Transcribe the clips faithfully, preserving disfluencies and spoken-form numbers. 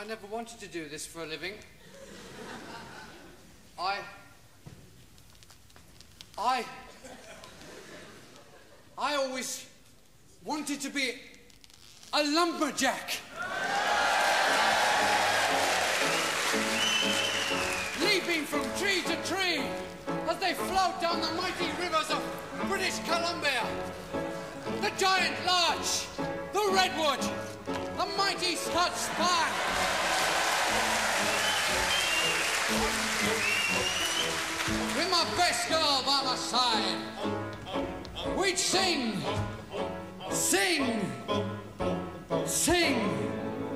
I never wanted to do this for a living. I... I... I always wanted to be a lumberjack. Leaping from tree to tree as they float down the mighty rivers of British Columbia. The giant larch, the redwood, the mighty Scotch spine. With my best girl by my side, we'd sing, sing, sing.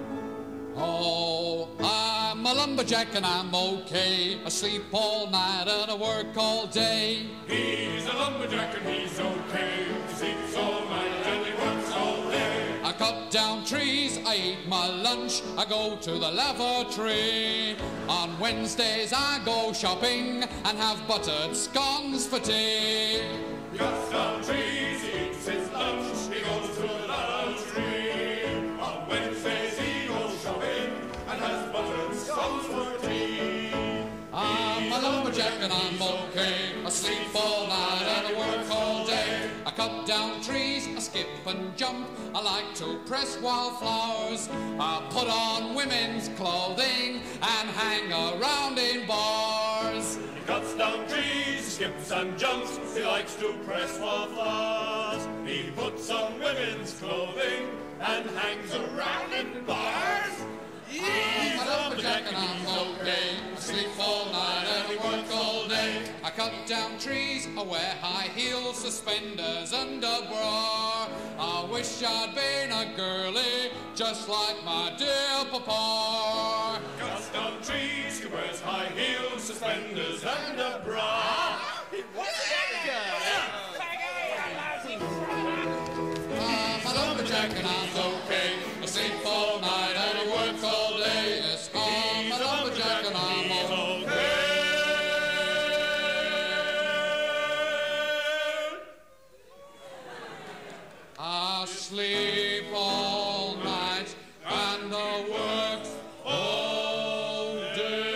Oh, I'm a lumberjack and I'm okay. I sleep all night and I work all day. He's a lumberjack and he's okay. He sleeps all night and he works all day. I cut down trees, I eat my lunch, I go to the lavatory. On Wednesdays I go shopping and have buttered scones for tea. He cuts down trees, he eats his lunch, he goes to the lavatory. On Wednesdays he goes shopping and has buttered scones for tea. I'm a lumberjack and I'm okay. I sleep all night and I work all day. I cut down trees, I skip and jump. I like to press wildflowers. I put on women's clothing and hang around in bars. He cuts down trees, skips and jumps. He likes to press wildflowers. He puts on women's clothing and hangs around in bars. I'm a lumberjack and I'm okay. I sleep all night and I work all day. I cut down trees, I wear high heels, suspenders and a bra. I wish I'd been a girlie, just like my dear papa. Cuts down trees, he wears high heels, suspenders and a bra. He wasn't a girl. I'm a lumberjack and I'm okay. I sleep all night and I work all day. Yes, I'm a lumberjack and I'm okay. I sleep all night and I work all day.